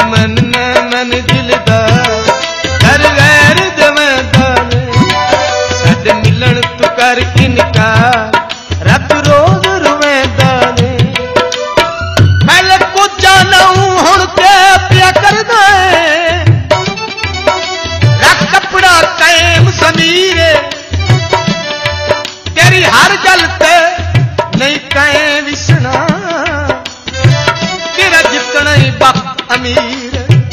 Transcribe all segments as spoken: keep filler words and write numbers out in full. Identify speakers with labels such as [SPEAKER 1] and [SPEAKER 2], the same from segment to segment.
[SPEAKER 1] मन ने मन दिलदा कर गैर दवैंदा ने साडे मिलन तू कर इनकार रात रोज रोवेंदा ने पहले कुछ जाना हुण ते पिया करदा है रख कपड़ा कायम समीरे तेरी हर गल ते नहीं कहे विसना तेरा जितना ही बाप अमीर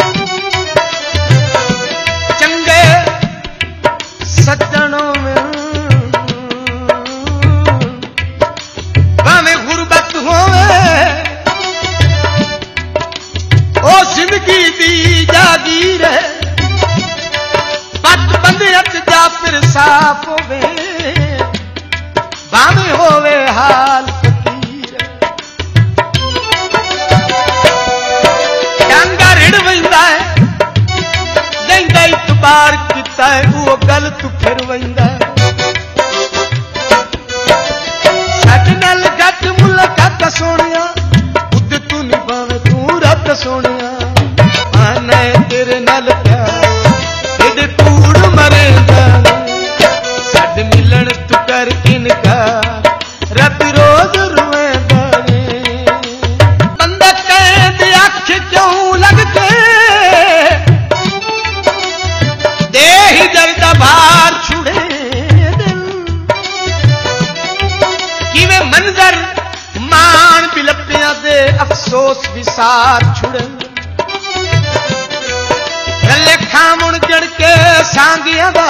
[SPEAKER 1] चंगे सज्जनों में भावें गुरबत होवे ओ जिंदगी दी जागीर है पत बंदियत जा फिर साफ होवे भावें होवे हाल फकीर डांगा रिड़ वंदा है लेंदा इतबार किता है वो गल तू फिर वंदा साडे नाल गट मुलाकात सोनिया उद तू निभावे तू रब सोनिया आना तेरे नाल प्यार एडे कूड़ मरेंदा साडे मिलन तू कर इनकार रात रोज रोएंदा ने बंदा कहते अख क्यों लगते दे ही दर्द भार छुड़े दिल किवें मंजर मान बिलपियां दे अफसोस विसार छुड़े रले खामुण जड़ के सांगियां दा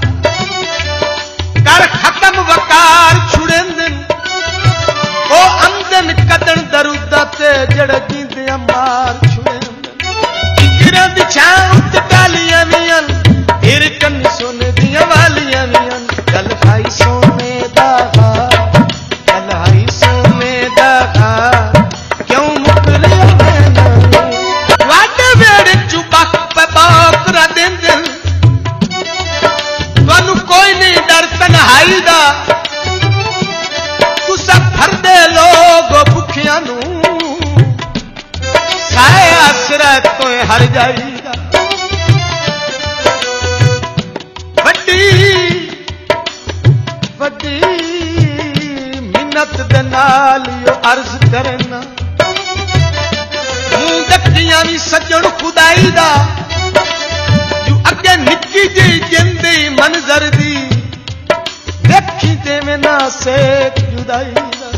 [SPEAKER 1] कर खत्म वकार छुड़ेंदन ओ अंदन कदन दरुदा ते जड़ जींदे मार छुड़ेंदन इकरा बिछा उत डालियां वियन फिर कन सोने दियां वालियां वियन गल हाई सोने दा गल हाई सोने दा क्यों मुकरे वैना वाडे वेड़े चु बक पे बाकरा देंदन तुहानू कोई नहीं डर तन्हाई दा तुसा फरदे लोग भुखियां नू साए आसरा तो हर जाईदा वड्डी वड्डी मिन्नत दे नाल यो अर्ज करना मूं दक्कियां भी सज्जण खुदाई दा जो अगे निक्की जी जिंदी मंजर दी देखी देवे ना सेक जुदाई दा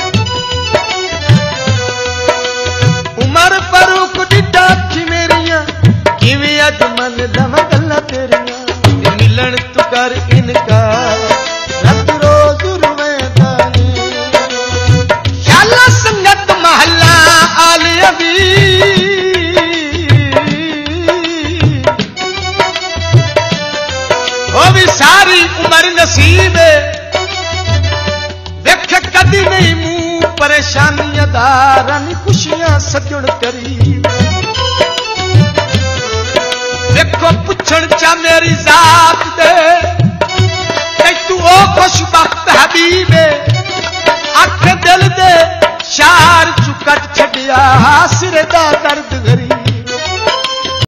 [SPEAKER 1] उमर फरूक डिडा अखी मेरिया किवें अज मन लवां गल्लां तेरियां मिलन तू कर इनकार रात रोज रोवेंदा ने शाला संगत महला आलिया दी ओ भी सारी उम्र नसीब देख कदी नहीं मुंह परेशानियां दारन खुशियां सजण करीब देखो पुछण चा मेरी जात दे तू ओ खुशबख्त हबीब अख दिल दे शार चु कट छड़िया सिर दा